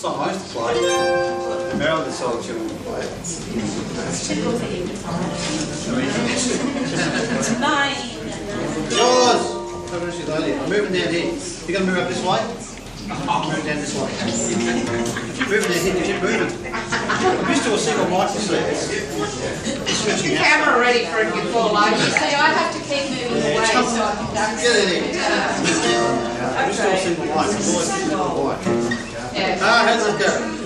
song I used to play. The Marilyn song children play it. It's 9. Yours! I'm moving down here. You're going to move up this way? Move down this way. Moving down here, keep moving. I'm used to a single mic, you see. Put your camera ready for it to fall over. You see, I have to keep moving away so I can duck. Get in here. I'm used to a single mic. I've always been a single mic. Yeah. How does it go?